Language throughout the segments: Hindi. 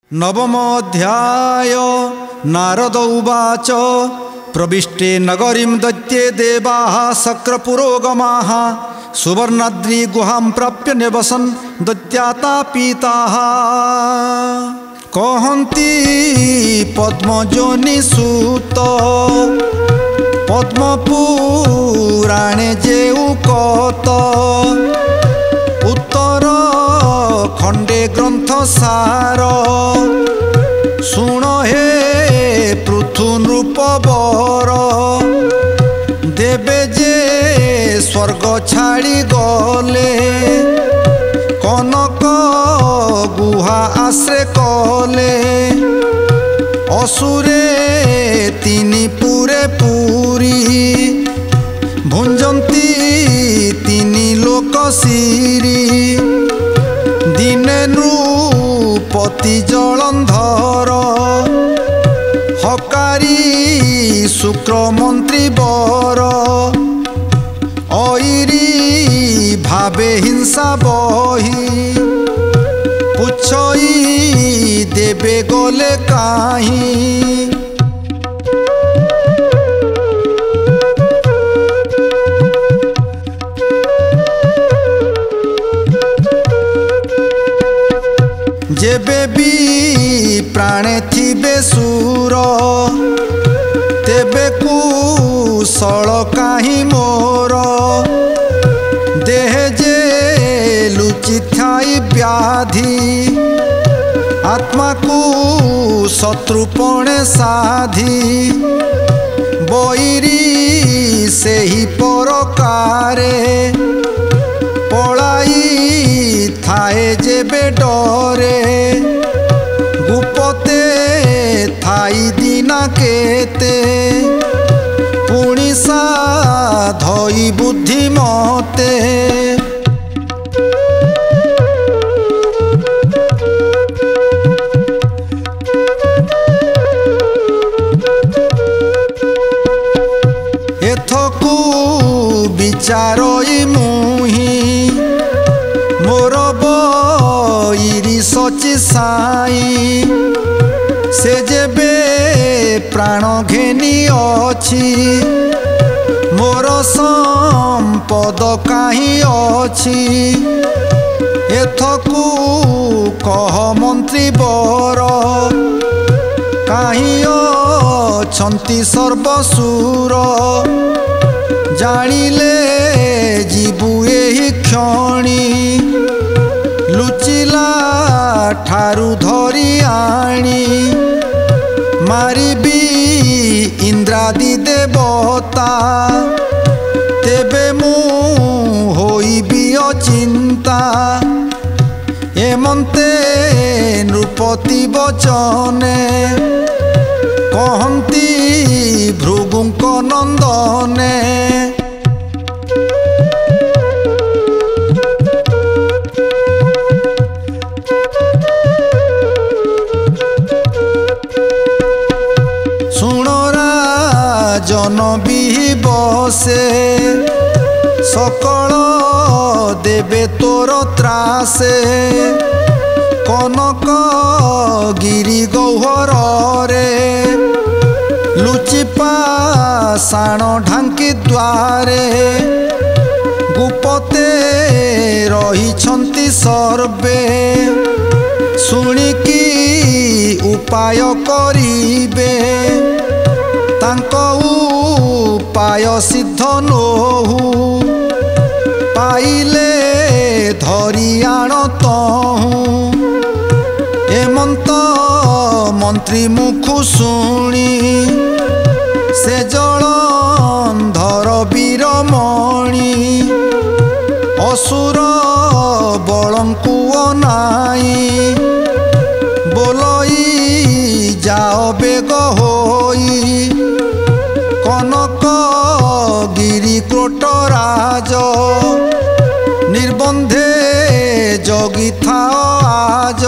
नवमोऽध्याय नारद उवाच प्रविष्टे नगरीं दैत्ये देवाः शक्रपुरोगमाः सुवर्णाद्रि गुहां प्राप्य निवसन् दैत्यातापिताः कहन्ति पद्मजोनिसुत पद्मपुराणे जेउ कत उत्तर खंडे ग्रंथ सार शुण हे पृथु नृप बर देवे जे स्वर्ग छाड़ी गले कनक गुहा आश्रे कले असुरे तिनि पुरे पुरी भुंजंती तिनि लोक सिरी दिने नृपति जलंधर हकारी शुक्र मंत्री बर ऐरी भावे हिंसा बही पुछई देवे गले काहीं जेबे भी प्राणे थिबे सुर तेबे कुशल काहीं मोर देह जे लुचि थाई व्याधि आत्मा को शत्रुपणे साधी बैरी से ही परकारे पलाई थाए जेबे डरे गुपते थाई दिना केते पुणी साधई बुद्धिमते एथकु विचारई मुही मोर बईरी सची साई से जेबे प्राण घेनी अछि मोर संपद काहीं अछि एथकु कह मंत्री बर काहीं अछंती सर्वसुर जानिले जीवु एही क्षणी लुचिला ठारू धरी आनी मारिबी इंद्रादि देवता तेबे मु होइबी अचिंता एमंते नृपति वचने कहन्ति भृगुंक नंदने जन भी बसे सकल देवे तोर त्रासे कनक गिरी गौहर रे लुचिपा साण ढांकी द्वारे गुपते रही छंती सर्वे शुणिकी उपाय करिबे तांको उपाय सिद्ध नोहु पाइले धरी आण तहु एमंत मंत्री मुखु शुणी से जलंधर वीरमणि असुर बलंकु अनाई बोलई जाओ बेग होई कनक गिरी क्रोटराज निर्बंधे जगी था आज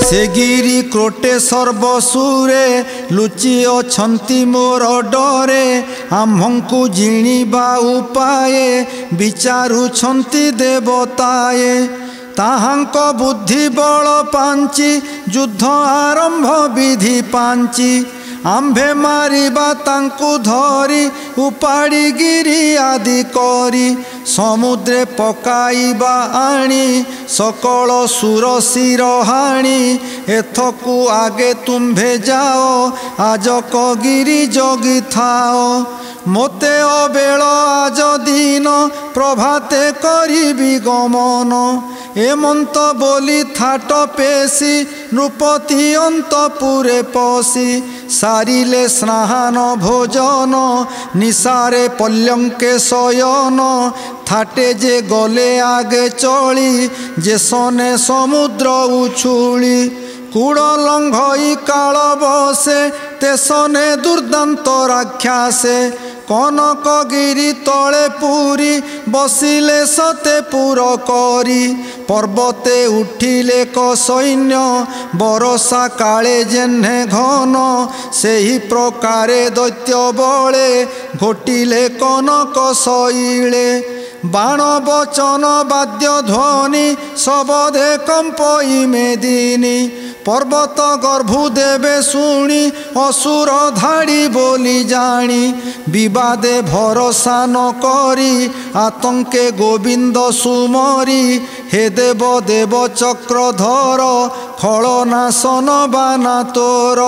से गिरी क्रोटे सर्वसुरे लुचि अछंती मोर डरे आम्भंकु जिणिबा उपाये विचारुछंती देवताए ताहांक बुद्धि बल पांची युद्ध आरंभ विधि पांची आंभे मारिबा तांकु धरी उपाड़ी गिरी आदि करी समुद्रे पकाइबा आनी सकल सुर शिर हाणी एथकु आगे तुम्भे जाओ आज कगिरी जगी थाओ मोते अबेल आज दिन प्रभाते करिबी गमन एमंत बोली थाट पेशी नृपति अंतपुरे पशी सारिले स्नान भोजन निशारे पल्यंके शयन थाटे जे गले आगे चली जे सने समुद्र उछुली कूड़ लंघई काल बसे तेसने दुर्दांत राक्षासे कनकगिरी तले पूरी बसिले सते पुर करी पर्वते उठिले क सैन्य बरसा काले जेन्हे घन सेही प्रकारे दैत्य बले घोटिले कनक शैले बाण बचन वाद्य ध्वनि सबदे कंपई मेदिनी पर्वत गर्भु देवे शुणी असुर धाड़ी बोली जानी विवादे भरोसा न करी आतंके गोविंद सुमरी हे देव देव चक्रधर खलनाशन बाना तोर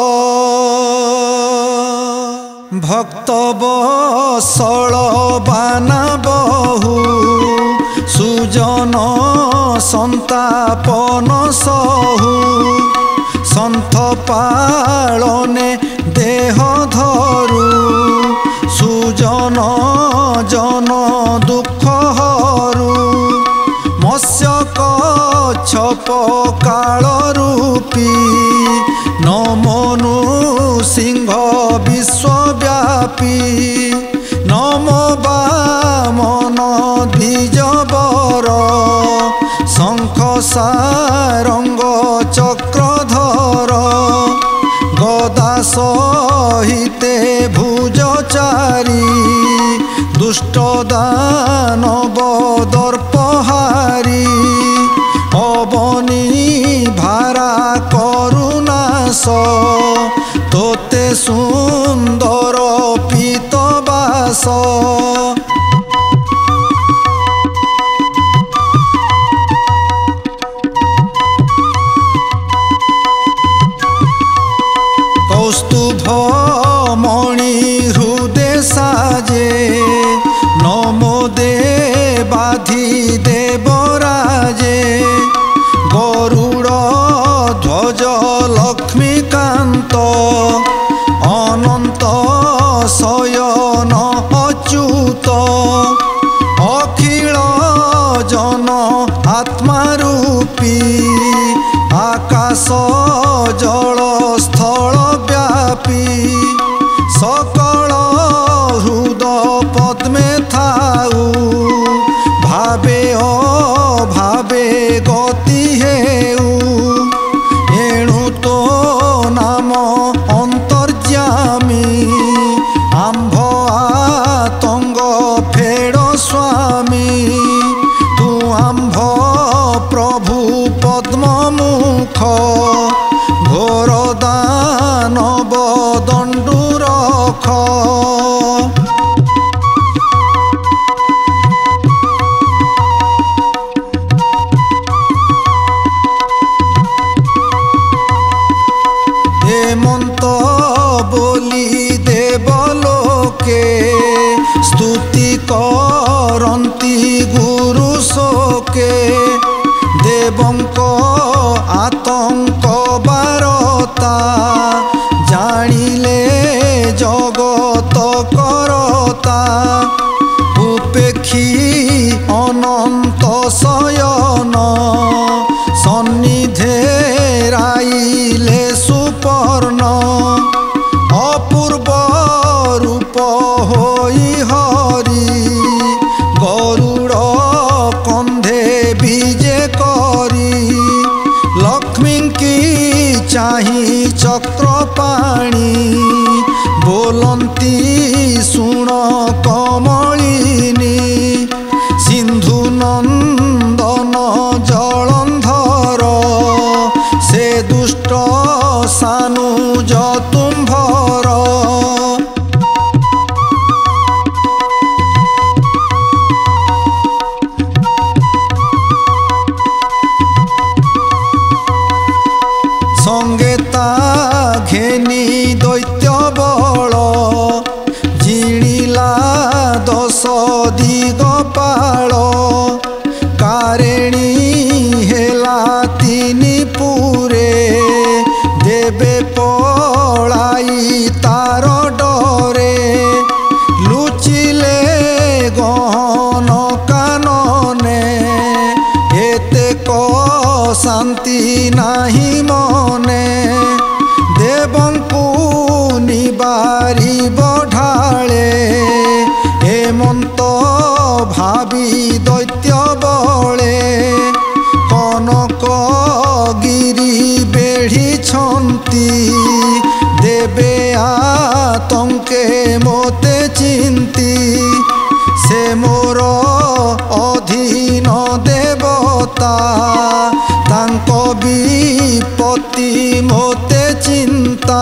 भक्त बसल बाना बहु सुजन संतापन सहु सन्थ पालने देह धरु सुजन जन दुख हरू मत्स्य कच्छप काल रूपी नमनु सिंह विश्वव्यापी नमो वामन द्विजवर शंख सारंग चक्रधर गदा सहिते भुजचारी दुष्ट दानव दर्पहारी अवनी भारा करुणास तोते सुंदर पीतबास कौस्तुभ मणि हृदय साजे नमो देवाधि देवराजे गरुड़ ध्वज लक्ष्मीकांत अनंत शयन अच्युत अखिल जन आत्मारूपी आकाश जल स्थल व्यापी सकल हृद पद्मे थाऊ भावे अभावे गति हेऊ एणु तो नाम अंतर्यामी आंभ आतंग फेड़ स्वामी तू आंभ प्रभु पद्ममुख घोर दानव दंडु रख हेमंत बोली देवलोके स्तुति करंती गुरु शोके देवंक आतंक बारता जानिले जगत करता उपेक्षी अनंत शयन सन्निधे राइले सुपर्ण अपूर्व रूप होई हरि गरुड़ कंधे विजे करी लक्ष्मी की ଶୁଣ କମଳିନୀ ସିନ୍ଧୁ ନନ୍ଦନ ଜଳନ୍ଧର ସେ ଦୁଷ୍ଟ ସାନୁଜ ତୁମ୍ଭର। ସଙ୍ଗେ ତା ଘେନି ଦୈତ୍ୟ ବଳ ଜିଣିଲା ଦଶ ଦିଗପାଳ କାରେଣୀ ହେଲା ତିନି ପୁରେ ଦେବେ ପଳାଇ ତାର ଡରେ ଲୁଚିଲେ ଗହନ କାନନେ ଏତେକ ଶାନ୍ତି ନାହିଁ ମନେ ଦେବଙ୍କୁ ନିବାରିବ ଢାଳେ ହେମନ୍ତ ଭାବି ଦୈତ୍ୟ ବଳେ କନକ ଗିରି ବେଢ଼ିଛନ୍ତି ଦେବେ ଆତଙ୍କେ ମୋତେ ଚିନ୍ତି ସେ ମୋର ଅଧୀନ ଦେବତା ତାଙ୍କ ବିପତ୍ତି ମୋତେ ଚିନ୍ତା।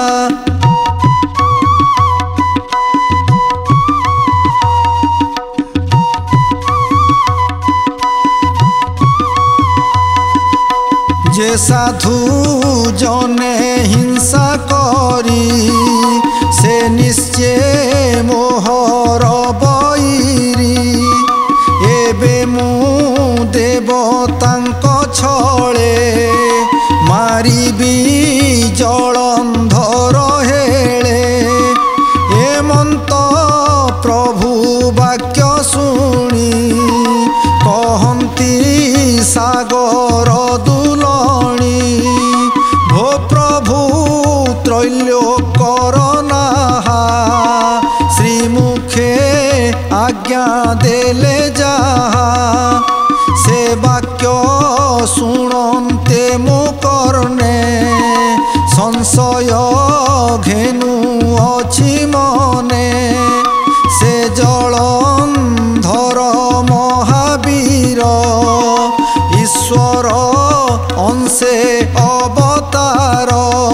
যে সাধু জনে হিংসা করি সে নিশ্চয় মোহর বৈরি এবে মু দেবতাঙ্ক ছলে মারিবি জলন্ধর হেলে হেমন্ত প্রভু বাক্য শুনি কহন্তি সাগর দুলণী ভো প্রভু ত্রৈলোক্যর নাহা শ্রীমুখে আজ্ঞা দেলে যাহা সে বাক্য শুণন্তে মো কর্ণে সংশয় ঘেনু অছি মনে সে জলন্ধর মহাবীর ঈশ্বর অংশে অবতার।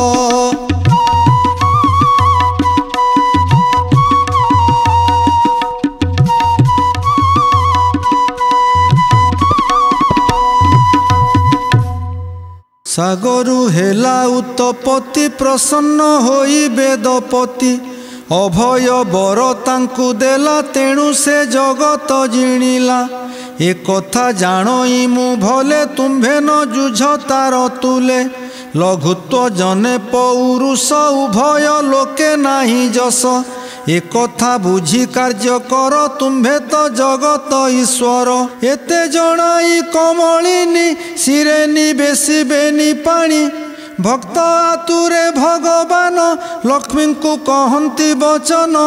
সাগরু হেলা উত্তপতি প্রসন্ন হই বেদপতি অভয় বর তাঙ্কু দেলা তেণু সে জগত জিଣିଲା এ কথা জাণই মু ভলে তুম্ভে ন যুঝ তার তুলে লঘুত্ব জনে পৌরুষ উভয় লোকে নাহি যশ এ কথা বুঝি কার্য কর তুম্ভে তো জগত ঈশ্বর এতে জনাই কমলিনী শিরে নিবেশিবেনি পানি ভক্ত আতুরে ভগবান লক্ষ্মীଙ୍କୁ কহন্তি বচন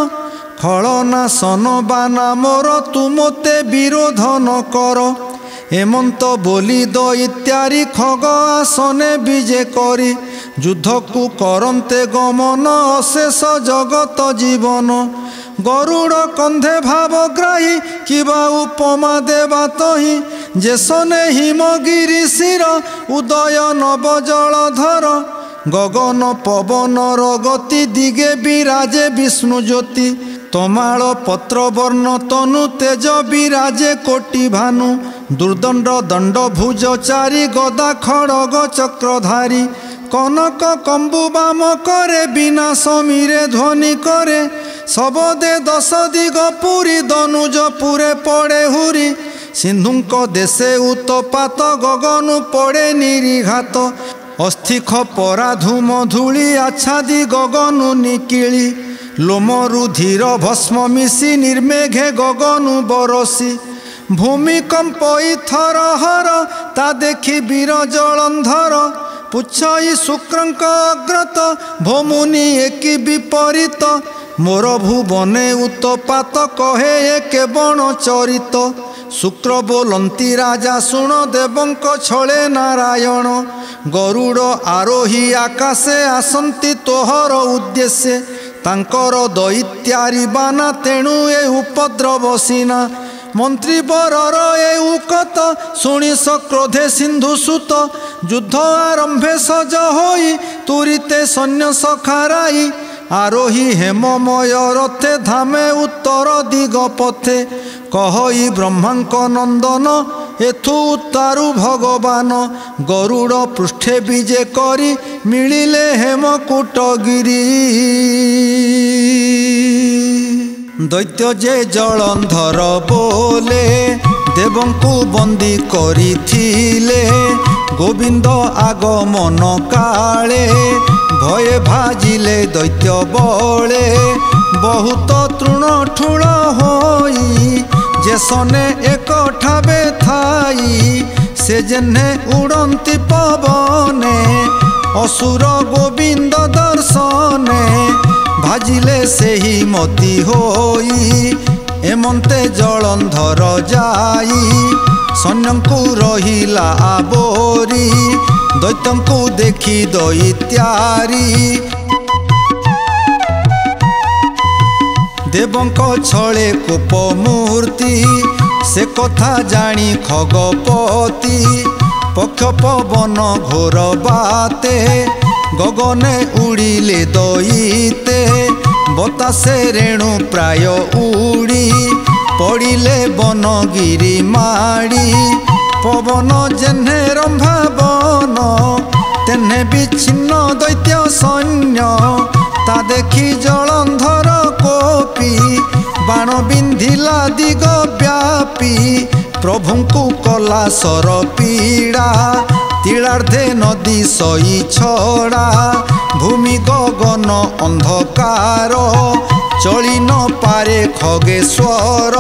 খলনাশন বানা মোর তুমতে বিরোধ ন কর হেমন্ত বলি দৈত্যারি খগ আসনে বিজে করি যুদ্ধকু করন্তে গমন অশেষ জগত জীবন গরুড় কন্ধে ভাবগ্রাহী কিবা উপমা দেবা তহি যেসনে হিমগিরি শির উদয় নব জলধর গগন পবনর গতি দিগে বিরাজে বিষ্ণু জ্যোতি তমাଳ পত্র বর্ণ তনু তেজ বিরাজে কোটি ভানু দুর্দণ্ড দণ্ড ভুজ চারি গদা খড়গ চক্রধারী কনক কম্বু বাম করে বিনা সমীরে ধ্বনি করে শবদে দশ দিগ পুরী দনুজ পুরে পড়ে হুরি সিন্ধুঙ্ক দেশে উত্তপাত গগনু পড়ে নিরিঘাত অস্থিখ পরা ধূম ধূলি আচ্ছাদি গগনু নিকিলি লোমরু ধীর ভস্ম মিশি নির্মেঘে গগনু বরসি ভূমিকম্প ইথর হর তা দেখি বীর জলন্ধর পুচ্ছই শুক্রঙ্ক অগ্রত ভৌমুনি একি বিপরীত মোর ভুবনে উত্তপাত কহে একে বণ চরিত শুক্র ବୋଲନ୍ତି রাজা শুণ দেবঙ্ক ছলে নারায়ণ গরুড় আরোহী আকাশে আসন্তি তোহর উদ্দেশ্যে तांकर दैत्यारी बाना तेणु ए उपद्रव सीना मंत्री बरर ए उकत शुणी सक्रोधे सिंधु सुत युद्ध आरंभे सज होई तुरीते सैन्य सखाराई आरोही हेममय रथे धामे उत्तर दिग पथे कहई ब्रह्मांक नंदन एथु उत्तारु भगवान गरुड़ पृष्ठे विजे करी मिलिले हेमकूटगिरी दैत्य जे जलंधर बोले देवंकु बंदी करिथिले गोविंद आगमन काले भये भाजिले दैत्य बले बहुत तृण ठूल होई जेसने एक ठाबे थाई से जेने उड़ंती पवने असुर गोविंद दर्शने भाजिले से ही मती होई एमंते जलंधर जाई सैन्यंकु रहिला आबोरी दैत्यंकु देखी दैत्यारी देवंक छळे कोप मूर्ति से कथा जानी खगपति पक्ष पवन घोर बाते गगने उड़िले दैते बतासे रेणु प्राय उड़ी पड़िले बनगिरी माड़ी पवन जेने रंभावन तेने विच्छिन्न दैत्य सैन्य ता देखी जलंधर कोपी बाण बिंधिला दिग व्यापी प्रभुंकु कला सर पीड़ा तीरार्धे नदी सई छड़ा भूमि गगन अंधकार चली न पारे खगेश्वर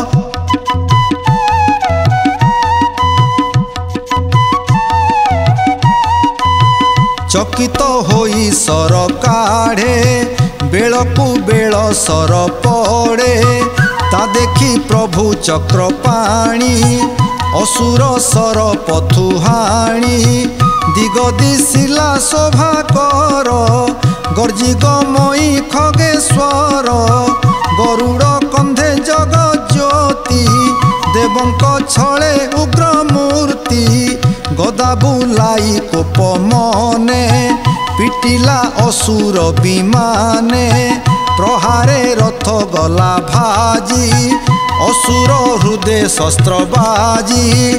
चकित होई सर काढ़े बेलकु बेल सर पड़े ता देखी प्रभु चक्र पाणी असुर सर पथुहाणी दिग दिशिला शोभा कर गर्जी गमई खगेश्वर गरुड़ कंधे जग ज्योति देवंक छळे उग्र मूर्ति गदा बुलाई कोप मने पिटिला असुर विमाने प्रहारे रथ गला भाजी असुर हृदय शस्त्र बाजी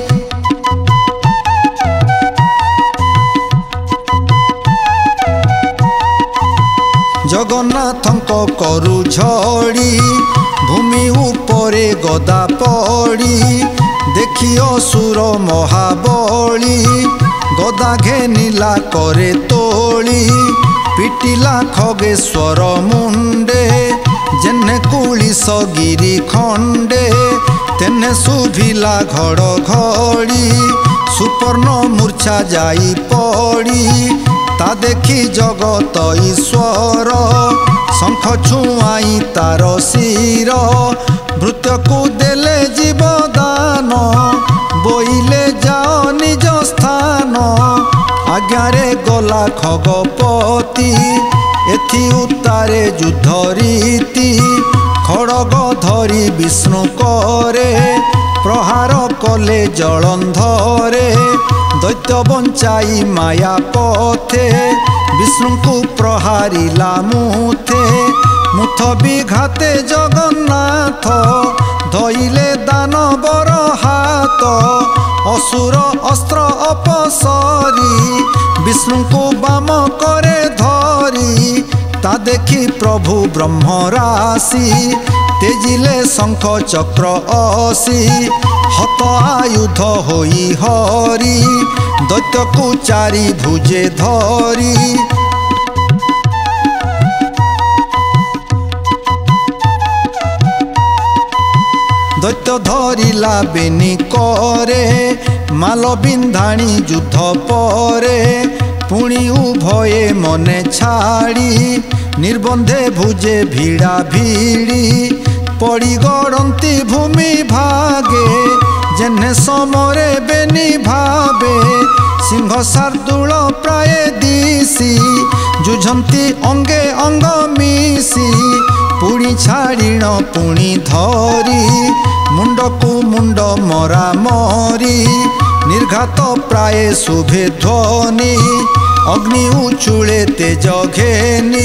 जगन्नाथंक करु झड़ी भूमि उपरे गदा पड़ी देखी असुर महाबली गदा घेनिला करे तोली पिटिला खगेश्वर मुंडे जेने कुलिस गिरी खंडे तेने शुभिला घड़घड़ी सुपर्ण मूर्छा जाई पड़ी ता देखी जगत ईश्वर शंख छुआई तार शिर भृत्यकु देले जीवदान बोइले जाओ निज स्थान आज्ञारे गला खगपति एथि उतारे युद्ध रीति खड़ग धरी विष्णु करे प्रहार कले जलंधरे दैत्य बंचाई माया पथे विष्णु प्रहारिला मुथे मुथ विघाते जगन्नाथ धइले दानवर हाथ असुर अस्त्र अपसरी विष्णु बाम करे धरी ता देखी प्रभु ब्रह्म राशि तेजिले शंख चक्र असी हत आयुध होई हरि दैत्यकु चारि भुजे धरी दैत्य धरिला बेनी करे माल बिंधाणी युद्ध परे पुणी उभये मने छाड़ी निर्बंधे भुजे भिड़ा भिड़ी पड़ी गड़ंती भूमि भागे जेने समरे बेनी भावे सिंह शार्दूल प्राय दिशी जुझंती अंगे अंग मिशी पुणी छाड़ीण पुणी धरी मुंडकू मुंड मरा मरी निर्घात प्राय शुभे ध्वनि अग्नि उचुले तेज घेनी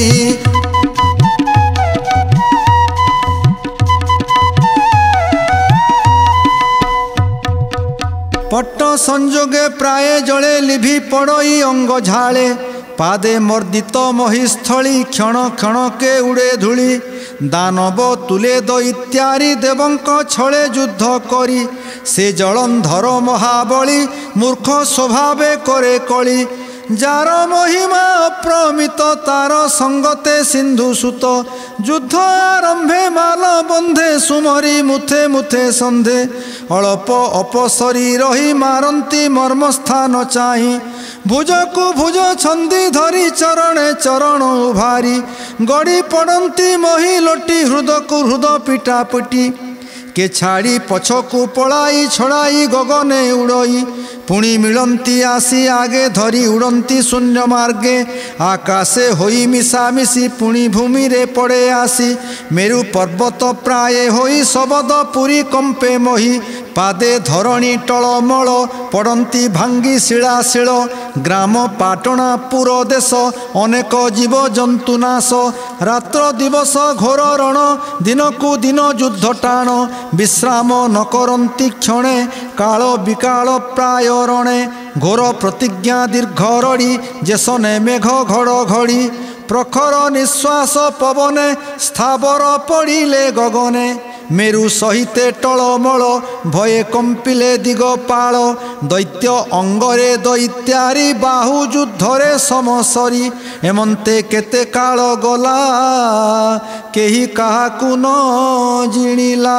पट्ट संजोगे प्राय जले लिभि पड़ई अंग झाले पादे मर्दित महिस्थली क्षण क्षण के उड़े धूली दानव तुले दैत्यारी देवंक छले युद्ध करी से जलंधर महाबली मूर्ख स्वभावे करे कली जार महिमा अप्रमित तार संगते सिंधु सुत युद्ध आरंभे माल बंधे सुमरी मुथे मुथे संधे अल्प अपसरी रही मारंती मर्मस्थान चाही भुज को भुज छंदी धरी चरणे चरण उभारी गड़ी पड़ती महिलोटी हृद को हृद पिटा पिटी के छाड़ी पछकू पलाई छड़ाई गगने उड़ई पुणी मिलंती आसी आगे धरी उड़ंती शून्य मार्गे आकाशे होई मिशामिशी पुणी भूमि रे पड़े आसी मेरु पर्वत प्राय होई शबद पुरी कंपे मही पादे धरणी टलमल पड़ती भांगी शिलाशिल ग्राम पाटणा पुर देश अनेक जीव जंतु नाश रात्र दिवस घोर रण दिन को दिन युद्ध टाण विश्राम न करती क्षणे काल विकाल प्राय रणे घोर प्रतिज्ञा दीर्घ रड़ी जेसने मेघ घड़घड़ी प्रखर निश्वास पवने स्थावर पड़िले गगने मेरु सहिते टलमल भये कंपिले दिगपाल दैत्य अंगरे दैत्यारी बाहु युद्धरे समसरी एमंते केते काल गला केही काहाकु न जिणिला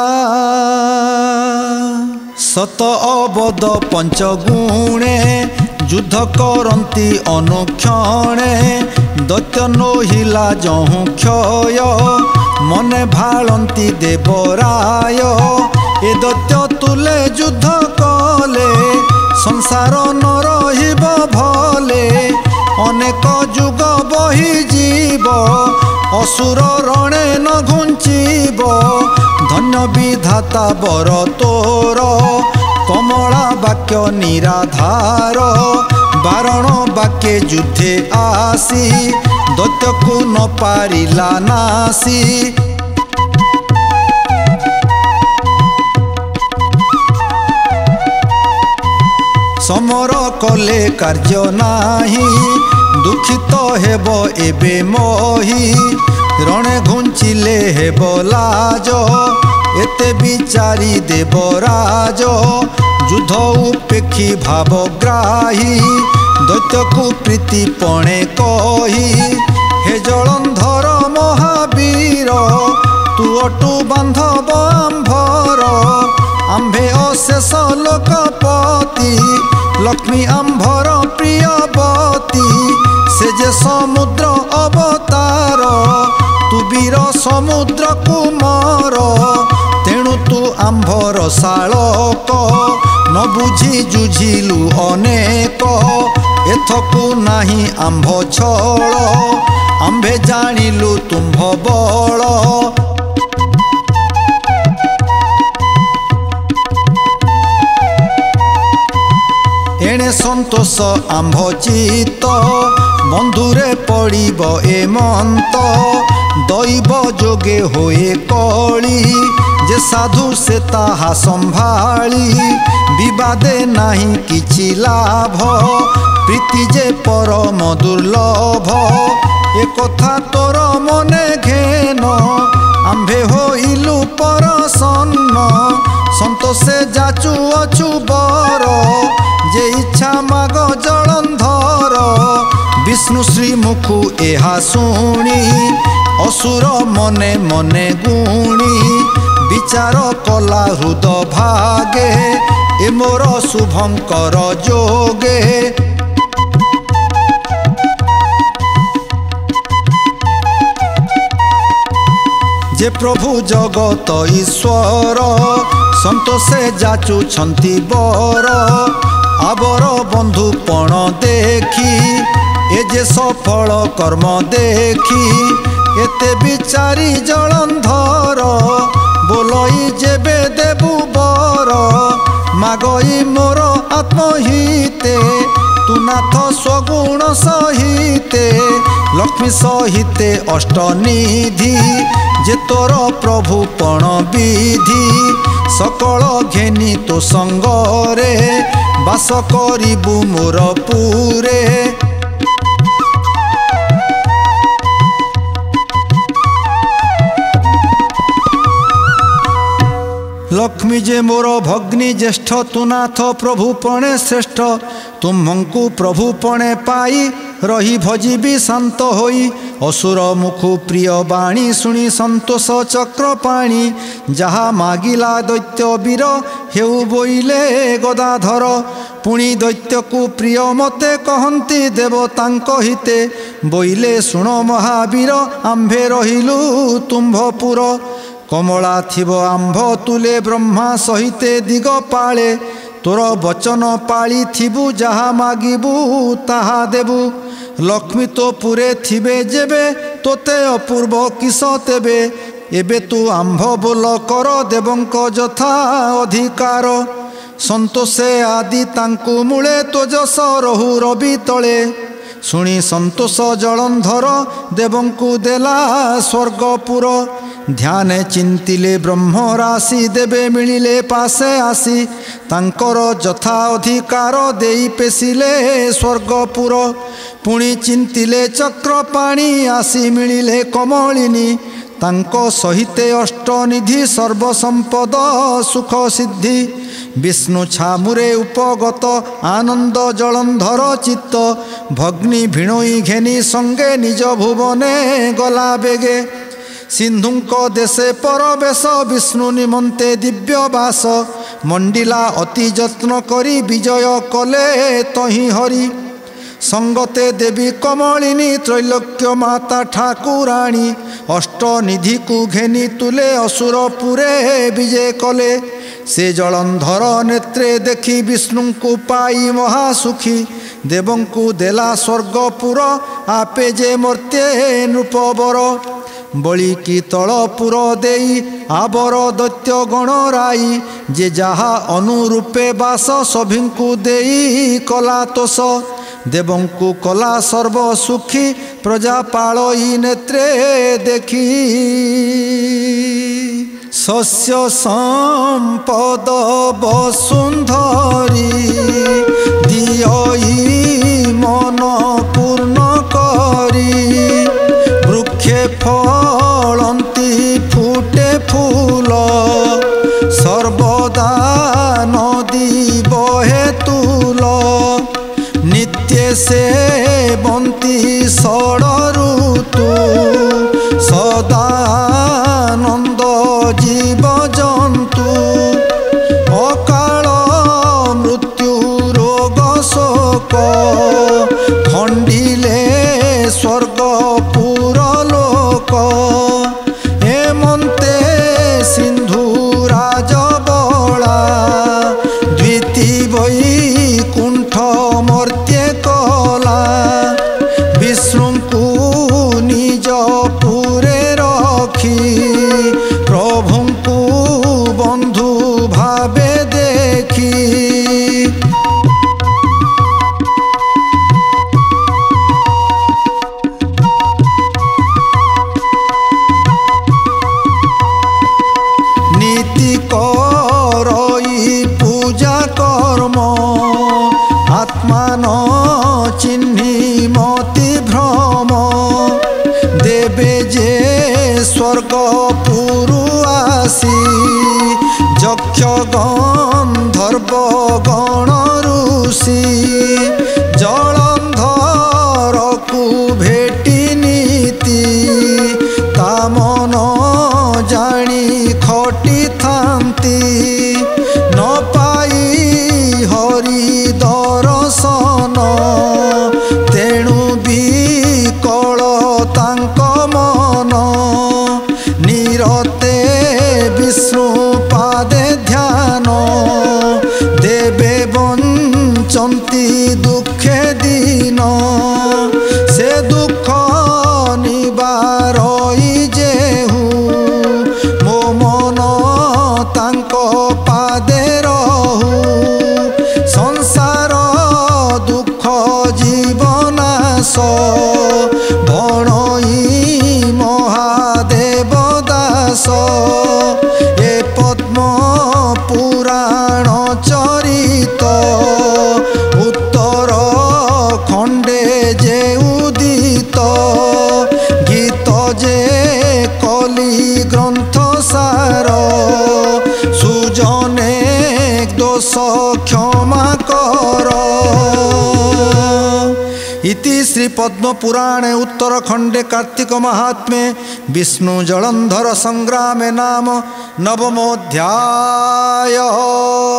सत अबद पंचगुणे युद्ध करती अनुक्षणे दैत्य नोहिला जहु क्षय मने भालंती देवराय ए दैत्य तुले युद्ध कले संसार न रहिब भले अनेक जुग बही जीव असुर रणे न घुंचीब धन्य विधाता बर तोर कमला वाक्य निराधार बारण वाक्ये युद्धे आसी दैत्य को न पारिला नासी समर कले कार्य नाही दुखित हेब एबे मोही रणे घुंचिले हेब लाज एते विचारी देवराज युद्ध उपेक्षी भावग्राही दैत्य को प्रीति पणे कही हे जलंधर महावीर तू अटु बांधव आंभर आंभे अशेष लोकपति लक्ष्मी आंभर प्रियवती से जे समुद्र अवतार तू वीर समुद्र कुमार तेणु तू आंभर शालक न बुझी जुझिलु अनेक एथकु नाही आंभ छल आंभे जानिलु तुम्भ बल एणे संतोष आंभ चित्त बंधुरे पड़िब एमंत दैव जोगे होए कली जे साधु से ताहा संभाली विवादे नाही किछि लाभ प्रीति जे परम दुर्लभ ए कथा तोर मने घेन आंभे होइलु परसन्न संतोषे जाचु अचु बर जे इच्छा माग जलंधर विष्णु श्री मुखु एहा शुणी असुर मने मने गुणी विचार कला हृद भागे ए मोर शुभंकर जोगे जे प्रभु जगत ईश्वर संतोषे जाचुछंती बर आबर बंधुपण देखी ए जे सफल कर्म देखी एते विचारी जलंधर बोलई जेबे देबु बर मागई मोर आत्महिते तू नाथ स्वगुण सहिते लक्ष्मी सहिते अष्टनिधि जे तोर प्रभुपण विधि सकल घेनी तो संगरे बास करिबु मोर पुरे लक्ष्मी जे मोर भग्नि ज्येष्ठ तू नाथ प्रभुपणे श्रेष्ठ तुमको प्रभुपणे पाई रही भजिबी शांत होई असुर मुखु प्रिय बाणी शुणी संतोष चक्र पाणी जहा मागिला दैत्य वीर हेउ बोइले गदाधर पुणी दैत्य को प्रिय मते कहंती देवतांक हिते बोइले शुण महावीर आंभे रहिलु तुम्भपुर कमला थिब आंभ तुले ब्रह्मा सहिते दिग पाले तोर वचन पाली थिबु जहा मागिबु ताहा देबु लक्ष्मी तो पुरे थिबे जेबे तोते अपूर्व किस तेबे एबे तू आंभ बोल कर देवंक यथा अधिकार संतोषे आदि तांकु मूले तोजस रहु रवि तले शुणी संतोष जलंधर देवंकु देला स्वर्गपुर ध्यान चिंतिले ब्रह्म राशि देवे मिलिले पासे आसी तांकर यथा अधिकार देई पेशिले स्वर्गपुर पुणी चिंतिले चक्र पाणी आसी मिलिले कमलिनी तांको सहिते अष्टनिधि सर्वसंपद सुख सिद्धि विष्णु छामुरे उपगत आनंद जलंधर चित्त भग्नि भिणोई घेनी संगे निज भुवने गला बेगे सिंधुक देशे परवेश विष्णु निमंते दिव्यवास मंडिला अति जत्न करी विजय कले तहि हरि संगते देवी कमलिनी त्रैलोक्य माता ठाकुराणी अष्टनिधि को घेनी तुले असुरपुरे विजय कले से जलंधर नेत्रे देखी विष्णु को पाई महासुखी देवंकु देला स्वर्गपुर आपे जे मर्त्ये नृपवर बलि की तलपुर देई आबर दैत्य गणराई जे जहा अनुरूपे बास सभिंकु देई कला तोष देवंकु कला सर्व सुखी प्रजा पालई नेत्रे देखी शस्य संपद वसुंधरी दियई मन पूर्ण करी वृक्षे फलंती फुटे फूल सर्वदा नदी बहे तूल नित्य से बंती षड ऋतु सदानंद जीव जंतु अकाल मृत्यु रोग शोक खंडिले स्वर्गपुर लोक हेमंते सिंधु राजबला द्विती वैकुंठ मर्त्ये कला विष्णु को निज पुरे रखी प्रभु को बंधु भावे देखी नीति करई पूजा कर्म आत्मान चिन्हि मति भ्रम देवे जे स्वर्गपुर आसी यक्ष गंधर्व गण ऋषि जलंधर को भेटी नीति ता मन जानी खटी थांती न पाई हरि दर्शन तेणु विकल तांक मन निर विष्णु पादे ध्यान देवे बंचंती दुखे दीन से दुख निवारई जेहू मो मन तांको पादे रहू संसार दुख जीवनाश बणई महादेव दास ए पद्म पुराण चरित उत्तर खंडे जे उदित गीत जे कली ग्रंथ सार सुजने दोष क्षमा कर। इति श्री पद्म पुराणे उत्तरखंडे कार्तिक महात्म्ये विष्णु जलंधर संग्रामे नाम नवमोऽध्याय।